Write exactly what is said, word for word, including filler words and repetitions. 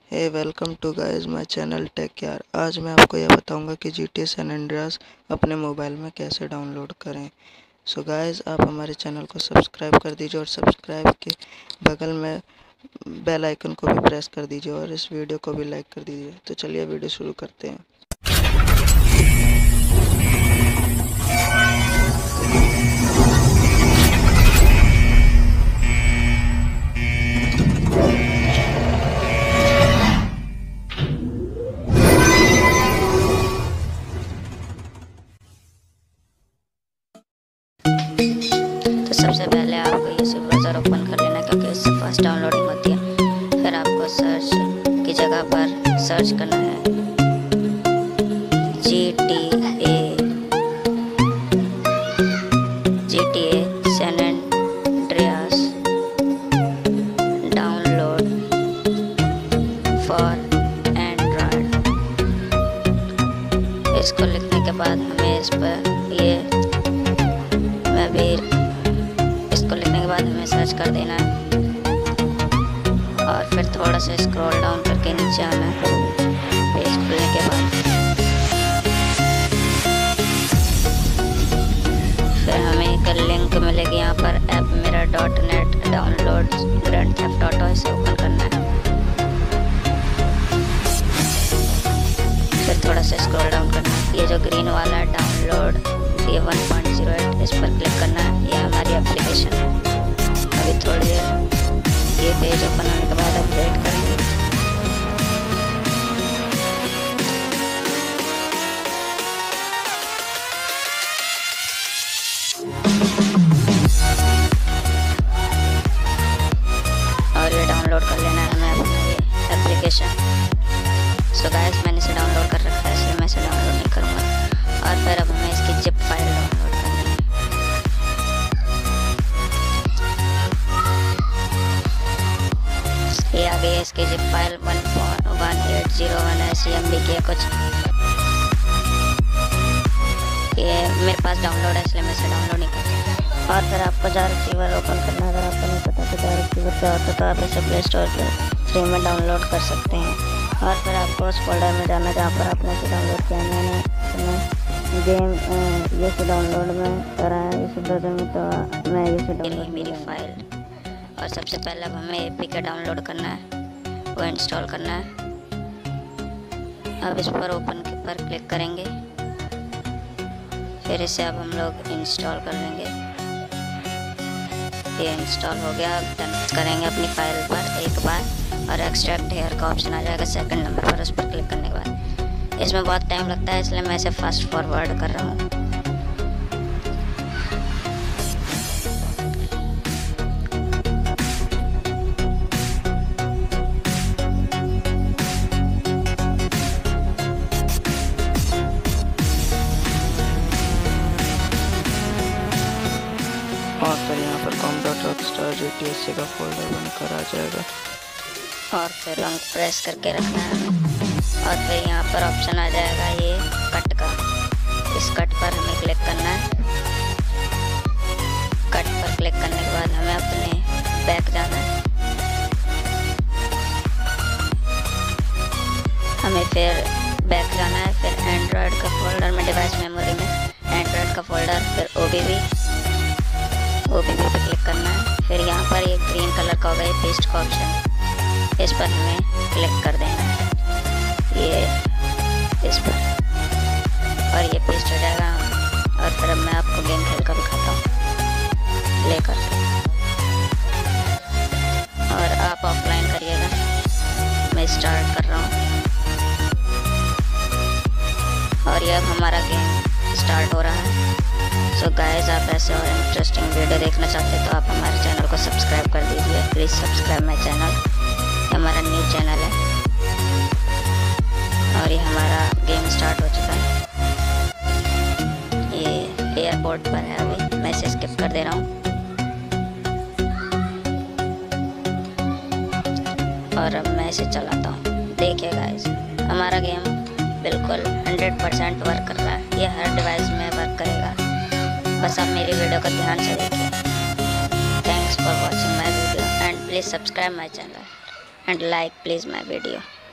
Hey welcome to guys my channel tech यार। आज मैं आपको यह बताऊंगा कि G T A San Andreas अपने मोबाइल में कैसे डाउनलोड करें। सो गाइस, आप हमारे चैनल को सब्सक्राइब कर दीजिए और सब्सक्राइब के बगल में बेल आइकन को भी प्रेस कर दीजिए और इस वीडियो को भी लाइक कर दीजिए। तो चलिए वीडियो शुरू करते हैं। तो सबसे पहले आपको यूट्यूब ब्राउज़र ओपन कर लेना, क्योंकि इससे फास्ट डाउनलोडिंग होती है। फिर आपको सर्च की जगह पर सर्च करना है G T A G T A San Andreas download for Android. इसको लिखने के बाद हमें इस पर ये मैं भी इसको लिखने के बाद हमें सर्च कर देना है और फिर थोड़ा सा स्क्रॉल डाउन करके नीचे आना है। पेज खुलने के बाद फिर हमें एक लिंक मिलेगी यहाँ पर ऐप मेरा dot net download grand theft auto. इसे ओपन करना है। फिर थोड़ा सा स्क्रॉल डाउन करना है। ये जो ग्रीन वाला है डाउनलोड ये वन पॉइंट ज़ीरो एट, इस पर क्लिक करना है। ये हमारी एप्लीकेशन है। अभी थोड़ी देर ये पेज ओपन होने के बाद हम वेट करेंगे। और ये डाउनलोड कर लेना है हमें अपना ये एप्लीकेशन। सो गाइस, मैंने इसे डाउनलोड कर रखा है, इसलिए मैं इसे डाउनलोड नहीं करूँगा। और फिर अब हमें इसकी जिप फाइल डाउनलोड करनी है। ये आ गई है इसकी zip file one one eight zero one S M B की है कुछ। ये मेरे पास डाउनलोड है, इसलिए मैं इसे डाउनलोड नहीं करता। और फिर आपको जार रिसीवर ओपन करना है। अगर आपको नहीं पता तो जार रिसीवर क्या होता है तो आप इसे प्ले स्टोर पर फ्री में डाउनलोड कर सकते हैं। और फिर आपको उस फोल्डर में जाना जहाँ पर आपने इसे डाउनलोड किया। मैंने गेम ये से डाउनलोड में करा है इस ब्राउज़र में, तो मैं ये से डाउनलोड मेरी फाइल। और सबसे पहले अब हमें ए पी के डाउनलोड करना है, वो इंस्टॉल करना है। अब इस पर ओपन पर क्लिक करेंगे। फिर इसे अब हम लोग इंस्टॉल कर लेंगे। ये इंस्टॉल हो गया। अब डन करेंगे अपनी फाइल पर एक बार और एक्सट्रैक्ट हेयर का ऑप्शन आ जाएगा सेकंड नंबर पर। उस पर क्लिक करने के बाद इसमें बहुत टाइम लगता है, इसलिए मैं इसे फास्ट फॉरवर्ड कर रहा हूँ। और फिर यहाँ पर com dot rockstar G T A C का फोल्डर बनकर आ जाएगा। और फिर लॉन्ग प्रेस करके रखना है हमें। और फिर यहाँ पर ऑप्शन आ जाएगा ये कट का। इस कट पर हमें क्लिक करना है। कट पर क्लिक करने के बाद हमें अपने बैक जाना है। हमें फिर बैक जाना है। फिर एंड्रॉयड का फोल्डर में डिवाइस मेमोरी में एंड्रॉयड का फोल्डर, फिर O B B O B B पे क्लिक करना है। फिर यहाँ पर एक ग्रीन कलर का होगा ये पेस्ट का ऑप्शन, इस पर हमें क्लिक कर देना है। ये इस पर और ये पेस्ट हो जाएगा। और फिर अब मैं आपको गेम खेल कर दिखाता हूँ लेकर। और आप ऑफलाइन करिएगा, मैं स्टार्ट कर रहा हूँ। और ये अब हमारा गेम स्टार्ट हो रहा है। सो गाइस, आप ऐसे और इंटरेस्टिंग वीडियो देखना चाहते हैं तो आप हमारे चैनल को सब्सक्राइब कर दीजिए। Please subscribe my channel. हमारा न्यू चैनल है और ये हमारा गेम स्टार्ट हो चुका है। ये एयरपोर्ट पर है, अभी मैं इसे स्किप कर दे रहा हूँ। और अब मैं इसे चलाता हूँ। देखिए गाइस, हमारा गेम बिल्कुल हंड्रेड परसेंट वर्क कर रहा है। ये हर डिवाइस में वर्क करेगा, बस आप मेरी वीडियो को ध्यान से देखिए। Thanks for watching my video and please subscribe my channel and like please my video.